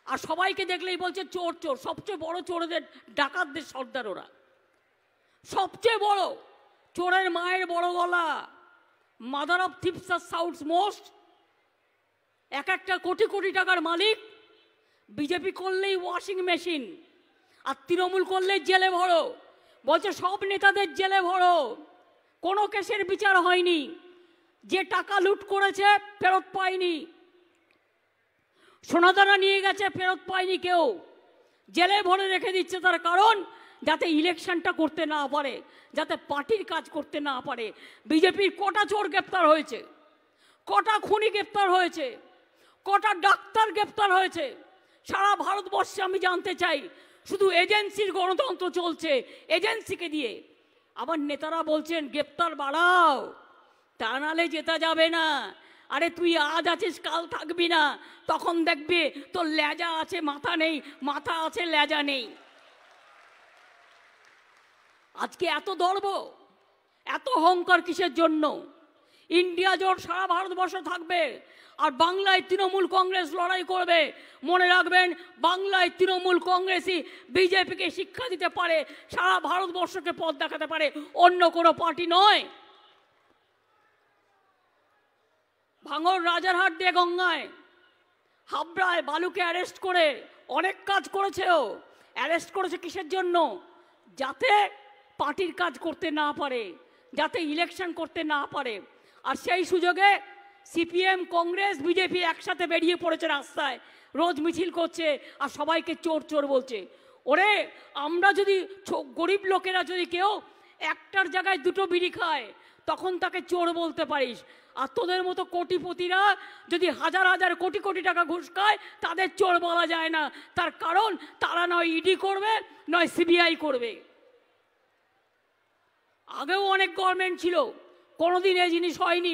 আর সবাইকে দেখলেই বলছে চোর চোর। সবচেয়ে বড় চোরদের ডাকাতদের সর্দার ওরা, সবচেয়ে বড় চোরের মায়ের বড় গলা। মাদার অফ থিপস আর সাউথস মোস্ট। এক একটা কোটি কোটি টাকার মালিক। বিজেপি করলেই ওয়াশিং মেশিন, আর তৃণমূল করলেই জেলে ভরো। বলছে সব নেতাদের জেলে ভরো, কোনো কেসের বিচার হয়নি, যে টাকা লুট করেছে ফেরত পায়নি, সোনাদানা নিয়ে গেছে ফেরত পায়নি কেউ, জেলে ভরে রেখে দিচ্ছে। তার কারণ যাতে ইলেকশনটা করতে না পারে, যাতে পার্টির কাজ করতে না পারে। বিজেপির কটা চোর গ্রেপ্তার হয়েছে, কটা খুনি গ্রেপ্তার হয়েছে, কটা ডাক্তার গ্রেপ্তার হয়েছে সারা ভারতবর্ষে আমি জানতে চাই। শুধু এজেন্সির গণতন্ত্র চলছে, এজেন্সিকে দিয়ে। আবার নেতারা বলছেন গ্রেপ্তার বাড়াও, তা নাহলে জেতা যাবে না। আরে তুই আজ আছিস কাল থাকবি না, তখন দেখবি তোর লেজা আছে মাথা নেই, মাথা আছে লেজা নেই। আজকে এত দর্ব, এত অহংকার কিসের জন্য? ইন্ডিয়া জোট সারা ভারতবর্ষ থাকবে, আর বাংলায় তৃণমূল কংগ্রেস লড়াই করবে। মনে রাখবেন, বাংলায় তৃণমূল কংগ্রেসই বিজেপিকে শিক্ষা দিতে পারে, সারা ভারতবর্ষকে পথ দেখাতে পারে, অন্য কোনো পার্টি নয়। ভাঙড় রাজারহাট দিয়ে গঙ্গায়, হাবড়ায় বালুকে অ্যারেস্ট করে অনেক কাজ করেছে। ও অ্যারেস্ট করেছে কিসের জন্য? যাতে পার্টির কাজ করতে না পারে, যাতে ইলেকশন করতে না পারে। আর সেই সুযোগে সিপিএম, কংগ্রেস, বিজেপি একসাথে বেরিয়ে পড়েছে রাস্তায়, রোজ মিছিল করছে আর সবাইকে চোর চোর বলছে। ওরে, আমরা যদি গরিব লোকেরা যদি কেউ একটার জায়গায় দুটো বিড়ি খায়, তখন তাকে চোর বলতে পারিস। আর তোদের মতো কোটিপতিরা যদি হাজার হাজার কোটি কোটি টাকা ঘুষ খায়, তাদের চোর বলা যায় না। তার কারণ তারা নয় ইডি করবে, নয় সিবিআই করবে। আগেও অনেক গভর্নমেন্ট ছিল, কোনোদিন এই জিনিস হয়নি।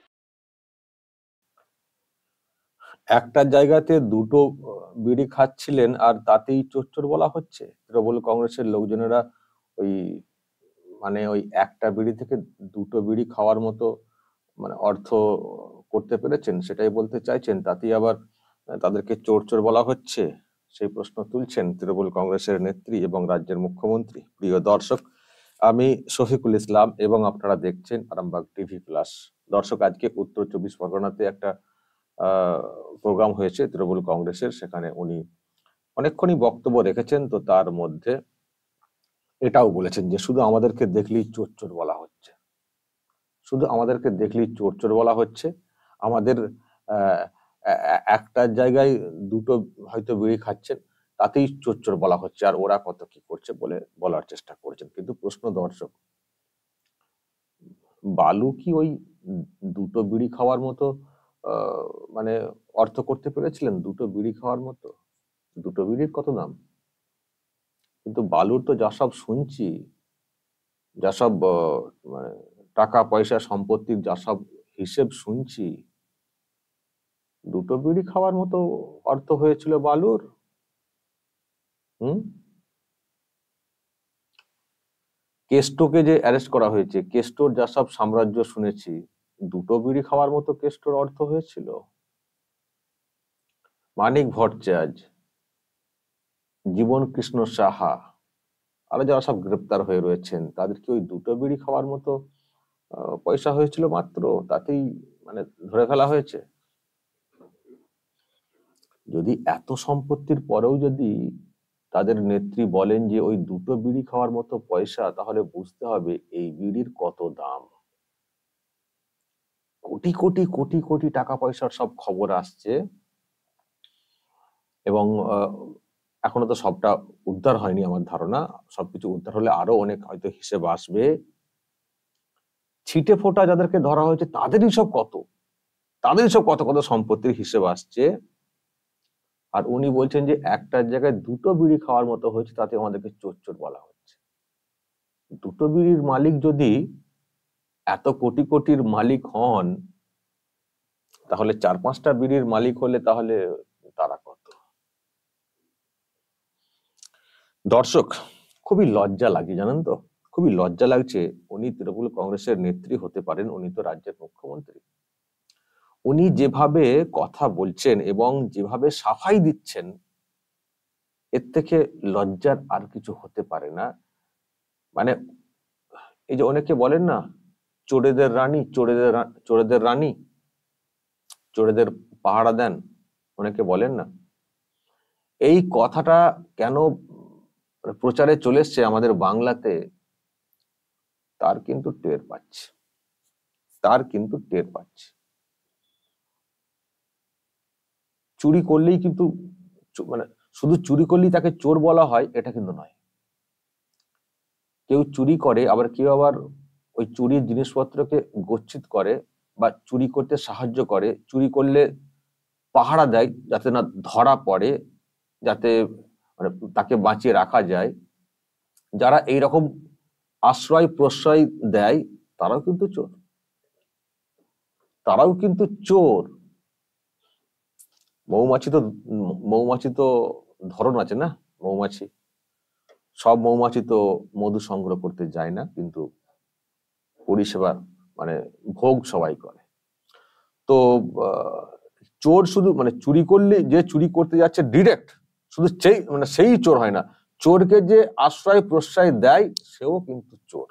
একটা জায়গাতে দুটো বিড়ি খাচ্ছিলেন আর তাতেই চোর চোর বলা হচ্ছে। তৃণমূল কংগ্রেসের লোকজনেরা ওই ওই একটা বিড়ি থেকে দুটো বিড়ি খাওয়ার মতো অর্থ করতে পেরেছেন, সেটাই বলতে চাইছেন। তাতেই আবার তাদেরকে চোর চোর বলা হচ্ছে, সেই প্রশ্ন তুলছেন তৃণমূল কংগ্রেসের নেত্রী এবং রাজ্যের মুখ্যমন্ত্রী। প্রিয় দর্শক, আমি শফিকুল ইসলাম এবং আপনারা দেখছেন আরামবাগ টিভি প্লাস। দর্শক, আজকে উত্তর 24 পরগনাতে একটা প্রোগ্রাম হয়েছে তৃণমূল কংগ্রেসের, সেখানে উনি অনেকক্ষণই বক্তব্য রেখেছেন। তো তার মধ্যে এটাও বলেছেন যে শুধু আমাদেরকে দেখলেই চোর চোর বলা হচ্ছে, শুধু আমাদেরকে দেখলেই চোর চোর বলা হচ্ছে। আমাদের একটা জায়গায় দুটো হয়তো বিড়ি খাচ্ছেন, তাতেই চোর চোর বলা হচ্ছে, আর ওরা কত কি করছে বলে বলার চেষ্টা করেছেন। কিন্তু প্রশ্ন, দর্শক, বালু কি ওই দুটো বিড়ি খাওয়ার মতো অর্থ করতে পেরেছিলেন? দুটো বিড়ি খাওয়ার মতো? দুটো বিড়ির কত দাম? কিন্তু বালুর তো যা সব শুনছি, যা সব টাকা পয়সা সম্পত্তির যা সব হিসেব শুনছি, দুটো বিড়ি খাওয়ার মতো অর্থ হয়েছিল বালুর। কেস্টোকে যে অ্যারেস্ট করা হয়েছে, কেস্টোর যা সব সাম্রাজ্য শুনেছি, দুটো বিড়ি খাওয়ার মতো কেস্টোর অর্থ হয়েছিল। মানিক ভট্টাচার্য, জীবন কৃষ্ণ সাহা, আরো যারা সব গ্রেপ্তার হয়ে রয়েছেন, তাদেরকে ওই দুটো বিড়ি খাওয়ার মতো পয়সা হয়েছিল মাত্র, তাতেই ধরে ফেলা হয়েছে। যদি এত সম্পত্তির পরেও যদি তাদের নেত্রী বলেন যে ওই দুটো বিড়ি খাওয়ার মতো পয়সা, তাহলে বুঝতে হবে এই বিড়ির কত দাম। কোটি কোটি কোটি কোটি টাকা পয়সার সব খবর আসছে, এবং এখনো তো সবটা উদ্ধার হয়নি আমার ধারণা। সবকিছু উদ্ধার হলে আরো অনেক হয়তো হিসেব আসবে। ছিটে ফোটা যাদেরকে ধরা হয়েছে তাদেরই সব কত কত সম্পত্তির হিসেব আসছে। আর উনি বলছেন যে একটার জায়গায় দুটো বিড়ি খাওয়ার মতো হয়েছে, তাতে আমাদেরকে চোর চোর বলা হচ্ছে। দুটো বিড়ির মালিক যদি এত কোটি কোটির মালিক হন, তাহলে 4-5টা বিড়ির মালিক হলে তাহলে তারা কত? দর্শক, খুবই লজ্জা লাগে, জানেন তো, খুবই লজ্জা লাগছে। উনি তৃণমূল কংগ্রেসের নেত্রী হতে পারেন, উনি তো রাজ্যের মুখ্যমন্ত্রী। উনি যেভাবে কথা বলছেন এবং যেভাবে সাফাই দিচ্ছেন, এর থেকে লজ্জার আর কিছু হতে পারে না। মানে এই যে অনেকে বলেন না, চোরেদের রানী, চোরেদের রানী, চোরেদের পাহারা দেন, অনেকে বলেন না, এই কথাটা কেন প্রচারে চলে এসছে আমাদের বাংলাতে, তার কিন্তু টের পাচ্ছে, তার কিন্তু টের পাচ্ছে। চুরি করলেই কিন্তু মানে শুধু চুরি করলেই তাকে চোর বলা হয় এটা কিন্তু নয়। কেউ চুরি করে, আবার কেউ আবার ওই চুরির জিনিসপত্রকে গচ্ছিত করে বা চুরি করতে সাহায্য করে, চুরি করলে পাহারা দেয় যাতে না ধরা পড়ে, যাতে মানে তাকে বাঁচিয়ে রাখা যায়। যারা এইরকম আশ্রয় প্রশ্রয় দেয় তারাও কিন্তু চোর, তারাও কিন্তু চোর। মৌমাছি তো ধরন আছে না, মৌমাছি, সব মৌমাছি তো মধু সংগ্রহ করতে যায় না, কিন্তু পরিষেবা মানে ভোগ সবাই করে। তো চোর শুধু মানে চুরি করলে, যে চুরি করতে যাচ্ছে ডিরেক্ট শুধু সেই চোর হয় না, চোরকে যে আশ্রয় প্রশ্রয় দেয় সেও কিন্তু চোর।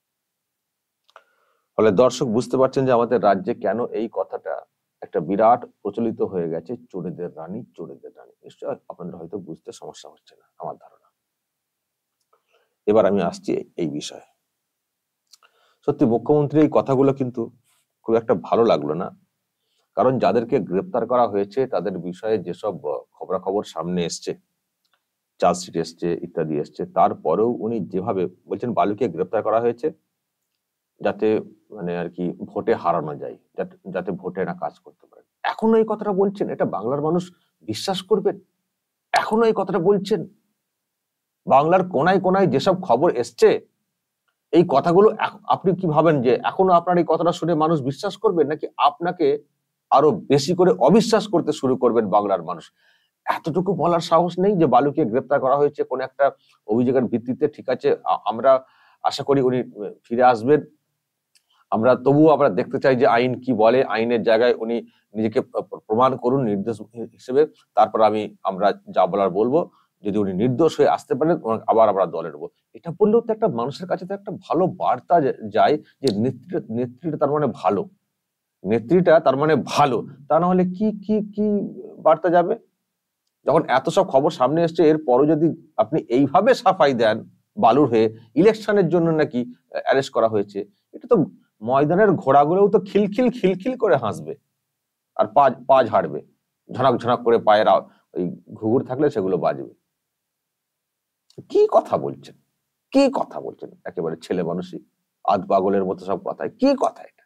ফলে দর্শক বুঝতে পারছেন যে আমাদের রাজ্যে কেন এই কথাটা একটা বিরাট প্রচলিত হয়ে গেছে, চোরেদের রানী, চোরেদের রানী। নিশ্চয় আপনাদের হয়তো বুঝতে সমস্যা হচ্ছে না, আমার ধারণা। এবার আমি আসছি এই বিষয়ে। সত্যি মুখ্যমন্ত্রী এই কথাগুলো কিন্তু খুব একটা ভালো লাগলো না, কারণ যাদেরকে গ্রেপ্তার করা হয়েছে তাদের বিষয়ে যেসব খবরাখবর সামনে এসছে, চার্জশিট এসছে, ইত্যাদি এসছে, তারপরেও উনি যেভাবে বলছেন বালুকে গ্রেপ্তার করা হয়েছে যাতে মানে আর কি ভোটে হারানো যায়, যাতে ভোটে না কাজ করতে পারে, এখনো এই কথাটা বলছেন, এটা বাংলার মানুষ বিশ্বাস করবেন? এখনো এই কথাটা বলছেন? বাংলার কোনায় কোনায় যেসব খবর এসছে, এই কথাগুলো আপনি কি ভাবেন যে এখনো আপনার এই কথাটা শুনে মানুষ বিশ্বাস করবেন, নাকি আপনাকে আরো বেশি করে অবিশ্বাস করতে শুরু করবেন বাংলার মানুষ? এতটুকু বলার সাহস নেই যে বালুকে গ্রেপ্তার করা হয়েছে কোন একটা অভিযোগের ভিত্তিতে, ঠিক আছে, আমরা আশা করি উনি ফিরে আসবেন, তবুও আমরা দেখতে চাই যে আইন কি বলে, আইনের জায়গায় উনি নিজেকে প্রমাণ করুন নির্দোষ হিসেবে, তারপর আমরা যা বলার বলবো, যদি উনি নির্দোষ হয়ে আসতে পারেন আবার আমরা দলে নেবো। এটা বললেও তো একটা মানুষের কাছে তো একটা ভালো বার্তা যায় যে নেত্রীটা তার মানে ভালো, নেত্রীটা তার মানে ভালো। তা না হলে কি কি কি বার্তা যাবে? যখন এত সব খবর সামনে এসছে, এরপরও যদি আপনি এইভাবে সাফাই দেন বালুর হয়ে, ইলেকশনের জন্য নাকি অ্যারেস্ট করা হয়েছে, এটা তো ময়দানের ঘোড়াগুলোও তো খিলখিল খিলখিল করে হাসবে আর পা ঝাড়বে, ঝনক ঝনক করে পায়ের ওই ঘুঘুর থাকলে সেগুলো বাজবে। কি কথা বলছেন, কি কথা বলছেন, একেবারে ছেলে মানুষই আধ পাগলের মতো সব কথায়, কি কথা এটা?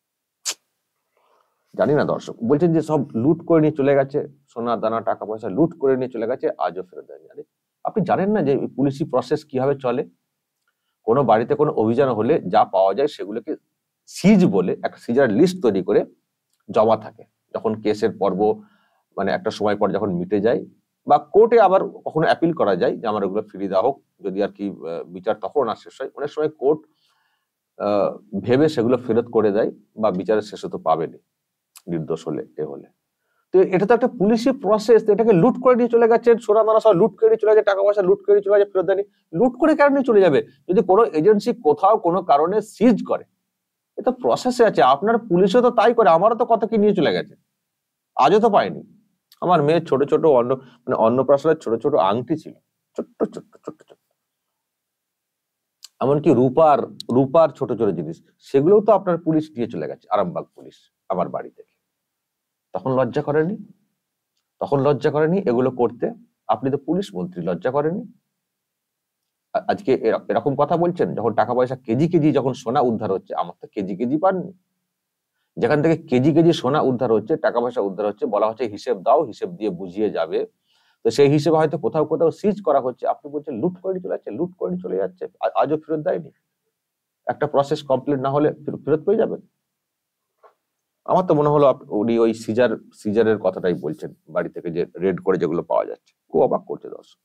জানি না দর্শক, বলছেন যে সব লুট করে নিয়ে চলে গেছে, সোনা দানা টাকা পয়সা লুট করে নিয়ে চলে গেছে, আজও ফেরত দেয়নি। আরে আপনি জানেন না যে পুলিশি প্রসেস কিভাবে চলে? কোনো বাড়িতে কোনো অভিযান হলে যা পাওয়া যায় সেগুলোকে সিজ বলে একটা সিজার লিস্ট তৈরি করে জমা থাকে। যখন কেসের পর্ব মানে একটা সময় পর যখন মিটে যায় বা কোর্টে আবার কখনো অ্যাপিল করা যায় যে আমার ওগুলো ফিরিয়ে দেওয়া হোক, যদি আর কি বিচার তখন না শেষ হয়, অনেক সময় কোর্ট ভেবে সেগুলো ফেরত করে দেয় বা বিচারের শেষে তো পাবেনি নির্দোষ হলে হলে। তো এটা তো একটা পুলিশি প্রসেস, এটাকে লুট করে নিয়ে চলে গেছে, সোনা দানা সব লুট করে চলে গেছে, টাকা পয়সা লুট করে চলে গেছে, ফেরত দেয়নি। লুট করে কেন নিয়ে চলে যাবে? যদি কোনো এজেন্সি কোথাও কোনো কারণে সিজ করে, এটা প্রসেসে আছে। আপনার পুলিশও তো তাই করে, আমারও তো কত কি নিয়ে চলে গেছে, আজও তো পাইনি। আমার মেয়ের ছোট ছোট অন্নপ্রাশনের ছোট ছোট আংটি ছিল, ছোট্ট ছোট্ট ছোট্ট ছোট্ট, এমনকি রূপার ছোট ছোট জিনিস, সেগুলোও তো আপনার পুলিশ নিয়ে চলে গেছে, আরামবাগ পুলিশ আমার বাড়ি থেকে। তখন লজ্জা করেনি? তখন লজ্জা করেনি এগুলো করতে? আপনি তো পুলিশ মন্ত্রী, লজ্জা করেনি? আজকে এরকম কথা বলছেন যখন টাকা পয়সা কেজি কেজি যখন সোনা উদ্ধার হচ্ছে, আমার তো কেজি কেজি পাননি, যেখান থেকে কেজি কেজি সোনা উদ্ধার হচ্ছে, টাকা পয়সা উদ্ধার হচ্ছে, বলা হচ্ছে হিসেব দাও, হিসেব দিয়ে বুঝিয়ে যাবে, তো সেই হিসেবে হয়তো কোথাও কোথাও সিজ করা হচ্ছে, আপনি বলছেন লুট করে চলে যাচ্ছে, লুট করে চলে যাচ্ছে, আজও ফেরত দেয়নি। একটা প্রসেস কমপ্লিট না হলে ফেরত পেয়ে যাবেন? আমার তো মনে হলো উনি ওই সিজারের কথাটাই বলছেন, বাড়ি থেকে যে রেড করে যেগুলো পাওয়া যাচ্ছে। খুব অবাক করছে দর্শক।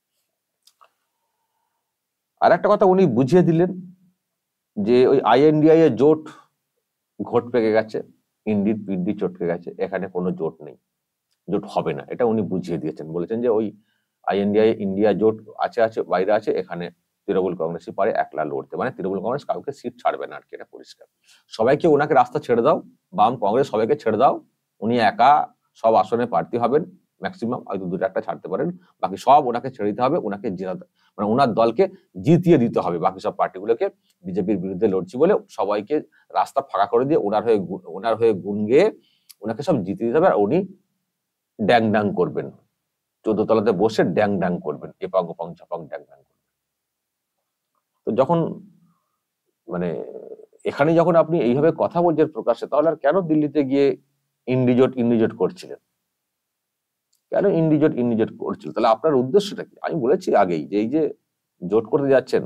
আর একটা কথা উনি বুঝিয়ে দিলেন যে ওই INDI এর জোট ঘোট পেকে গেছে, ইন্ডির পিন্ডি চটকে গেছে, এখানে কোনো জোট নেই, জোট হবে না, এটা উনি বুঝিয়ে দিয়েছেন। বলেছেন যে ওই আইএনডিআই ইন্ডিয়া জোট আছে বাইরে আছে, এখানে তৃণমূল কংগ্রেসই পারে একলা লড়তে, মানে তৃণমূল কংগ্রেস কাউকে সিট ছাড়বে না আর কি, এটা পরিষ্কার। সবাইকে ওনাকে রাস্তা ছেড়ে দাও, বাম কংগ্রেস সবাইকে ছেড়ে দাও, উনি একা সব আসনে প্রার্থী হবেন, ম্যাক্সিমাম হয়তো দুটো একটা ছাড়তে পারেন, বাকি সব ওনাকে ছেড়ে দিতে হবে, ওনাকে মানে ওনার দলকে জিতিয়ে দিতে হবে, বাকি সব পার্টিগুলোকে বিজেপির বিরুদ্ধে লড়ছি বলে সবাইকে রাস্তা ফাঁকা করে দিয়ে ওনার হয়ে গুণ গেয়ে ওনাকে সব জিতিয়ে দিতে হবে, আর উনি ড্যাং ড্যাং করবেন, 14 তলাতে বসে ড্যাং ড্যাং করবেন, এপাং ওপাং ঝাপাং ড্যাং ড্যাং করবেন। তো যখন মানে এখানে যখন আপনি এইভাবে কথা বলছেন প্রকাশ্যে, তাহলে আর কেন দিল্লিতে গিয়ে ইন্ডিজোট করছিলেন? কেন ইন্ডিজোট করছিল? তাহলে আপনার উদ্দেশ্যটা কি? আমি বলেছি আগেই যে এই যে জোট করতে যাচ্ছেন,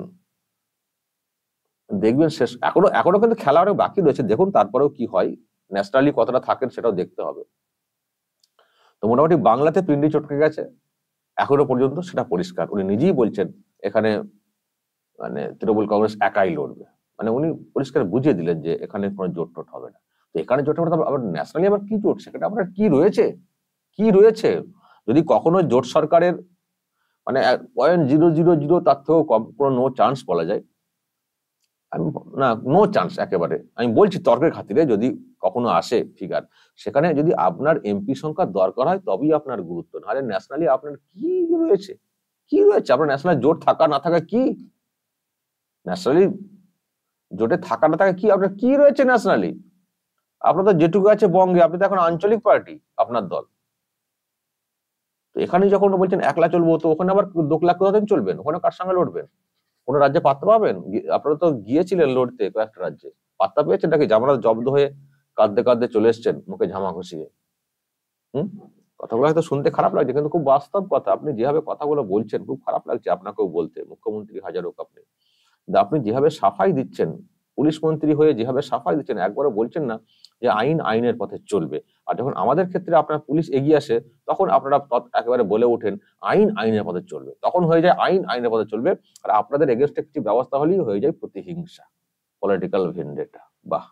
দেখবেন শেষ এখনো কিন্তু খেলা অনেক বাকি রয়েছে, দেখুন তারপরেও কি হয়, ন্যাশনালি কতটা থাকেন সেটাও দেখতে হবে। তো মোটামুটি বাংলাতে পিন্ডি চটকে গেছে এখনো পর্যন্ত, সেটা পরিষ্কার। উনি নিজেই বলছেন এখানে মানে তৃণমূল কংগ্রেস একাই লড়বে, মানে উনি পরিষ্কার বুঝিয়ে দিলেন যে এখানে কোনো জোট টোট হবে না। তো এখানে জোট হবে, আবার ন্যাশনালি আবার কি জোট, সেখানে আপনার কি রয়েছে? যদি কখনো জোট সরকারের মানে 0.000 তার থেকেও কম কোনো নো চান্স বলা যায়, আমি না নো চান্স একেবারে, আমি বলছি তর্কের খাতিরে, যদি কখনো আসে ফিগার, সেখানে যদি আপনার এমপি সংখ্যা দরকার হয় তবেই আপনার গুরুত্ব, নাহলে ন্যাশনালি আপনার কি রয়েছে? আপনার ন্যাশনাল জোট থাকা না থাকা কি, ন্যাশনালি জোটে থাকা না থাকা কি, আপনার কি রয়েছে ন্যাশনালি? আপনার তো যেটুকু আছে বঙ্গে, আপনি তো এখন আঞ্চলিক পার্টি আপনার দল। তো এখানে যখন বলছেন একলা চলবো, তো ওখানে আবার 2 লাখ কোথাদিন চলবেন? ওখানে কার সঙ্গে লড়বেন? কোন রাজ্যে পাত্তা পাবেন? আপনারা তো গিয়েছিলেন লড়তে কয়েকটা রাজ্যে, পাত্তা পেয়েছেন নাকি? জামানত জব্দ হয়ে কাঁদতে চলে এসছেন মুখে ঝামা ঘষিয়ে। কথাগুলো হয়তো শুনতে খারাপ লাগছে, কিন্তু খুব বাস্তব কথা। আপনি যেভাবে কথাগুলো বলছেন খুব খারাপ লাগছে আপনাকেও বলতে, মুখ্যমন্ত্রী হাজার হোক আপনি, কিন্তু আপনি যেভাবে সাফাই দিচ্ছেন, পুলিশ মন্ত্রী হয়ে যেভাবে সাফাই দিচ্ছেন, একবারও বলছেন না যে আইনের পথে চলবে। আর যখন আমাদের ক্ষেত্রে আপনার পুলিশ এগিয়ে আসে, তখন আপনারা একেবারে বলে ওঠেন আইনের পথে চলবে, তখন হয়ে যায় আইনের পথে চলবে, আর আপনাদের এগেনস্টে কিছু ব্যবস্থা হলেই হয়ে যায় প্রতিহিংসা, পলিটিক্যাল ভেন্ডেটা। বাহ,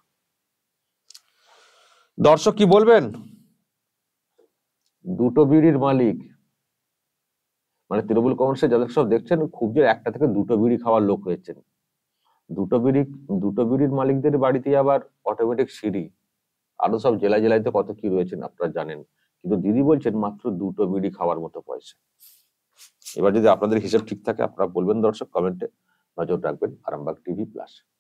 দর্শক কি বলবেন? দুটো বিড়ির মালিক, মানে তৃণমূল কংগ্রেসের যাদের সব দেখছেন, খুব যে একটা থেকে দুটো বিড়ি খাওয়ার লোক হয়েছেন। দুটো বিড়ির মালিকদের বাড়িতে আবার অটোমেটিক সিঁড়ি, আরো সব জেলায় তো কত কি রয়েছেন আপনারা জানেন, কিন্তু দিদি বলছেন মাত্র দুটো বিড়ি খাওয়ার মতো পয়সা। এবার যদি আপনাদের হিসাব ঠিক থাকে আপনারা বলবেন, দর্শক কমেন্টে। নজর রাখবেন আরামবাগ টিভি প্লাস।